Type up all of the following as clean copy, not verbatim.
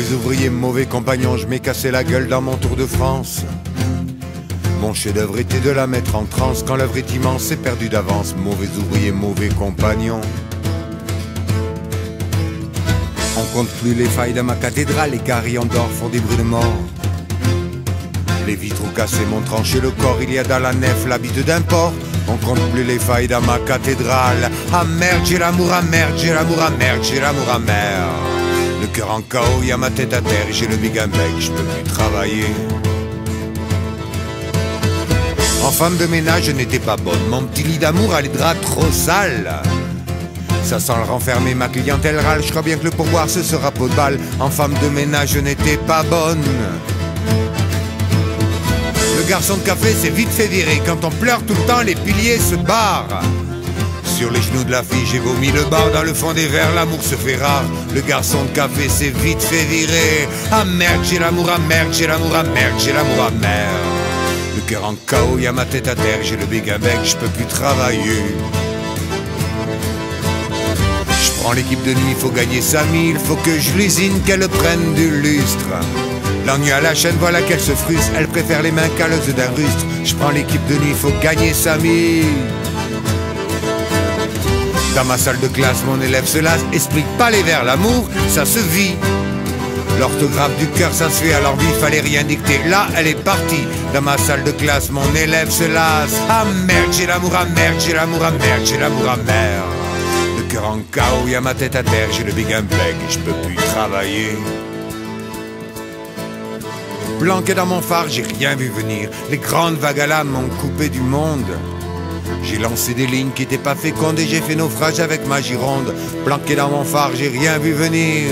Mauvais ouvrier, mauvais compagnon, je m'ai cassé la gueule dans mon Tour de France. Mon chef-d'œuvre était de la mettre en transe. Quand l'œuvre est immense, c'est perdu d'avance. Mauvais ouvrier, mauvais compagnon. On compte plus les failles dans ma cathédrale. Les carillons d'or font des bruits de mort. Les vitraux cassés m'ont tranché le corps. Il y a dans la nef l'habitude d'un port. On compte plus les failles dans ma cathédrale. Ah merde, j'ai l'amour, ah merde, j'ai l'amour, ah merde, j'ai l'amour, ah merde. Le cœur en chaos, y a ma tête à terre. J'ai le big bec, je peux plus travailler. En femme de ménage, je n'étais pas bonne. Mon petit lit d'amour a les draps trop sales. Ça sent le renfermer, ma clientèle râle. Je crois bien que le pourboire, ce sera peau de balle. En femme de ménage, je n'étais pas bonne. Le garçon de café s'est vite fait virer. Quand on pleure tout le temps, les piliers se barrent. Sur les genoux de la fille, j'ai vomi le bar. Dans le fond des verres, l'amour se fait rare. Le garçon de café s'est vite fait virer. Ah merde, j'ai l'amour, ah merde, j'ai l'amour, ah merde, j'ai l'amour, ah merde. Le cœur en chaos, y a ma tête à terre. J'ai le big bec, je peux plus travailler. Je prends l'équipe de nuit, faut gagner 5000. Faut que je l'usine, qu'elle prenne du lustre. L'ennui à la chaîne, voilà qu'elle se frustre. Elle préfère les mains calleuses d'un rustre. Je prends l'équipe de nuit, faut gagner 5000. Dans ma salle de classe, mon élève se lasse. Explique pas les vers, l'amour, ça se vit. L'orthographe du cœur, ça se fait, alors lui, fallait rien dicter. Là, elle est partie. Dans ma salle de classe, mon élève se lasse. Ah merde, j'ai l'amour, ah merde, j'ai l'amour, ah merde, j'ai l'amour, ah merde. Le cœur en chaos, y a ma tête à terre. J'ai le big bec, je peux plus travailler. Planqué dans mon phare, j'ai rien vu venir. Les grandes vagues à l'âme m'ont coupé du monde. J'ai lancé des lignes qui n'étaient pas fécondes et j'ai fait naufrage avec ma gironde. Planqué dans mon phare, j'ai rien vu venir.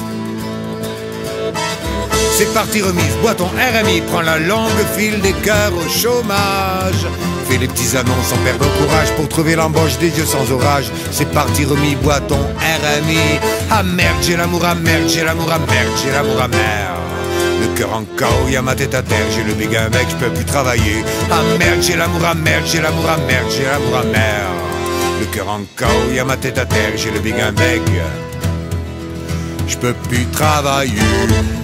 C'est parti remise, bois ton RMI, prends la longue file des cœurs au chômage. Fais les petits annonces sans perdre le courage pour trouver l'embauche des dieux sans orage. C'est parti remis, bois ton RMI. Ah merde, j'ai l'amour, ah merde, j'ai l'amour, ah merde, j'ai l'amour, ah merde. Le cœur en chaos, y a ma tête à terre. J'ai le big bec, je peux plus travailler. Ah merde, j'ai l'amour, ah merde, j'ai l'amour, ah merde, j'ai l'amour, ah merde. Le cœur en chaos, y a ma tête à terre. J'ai le big bec, je peux plus travailler.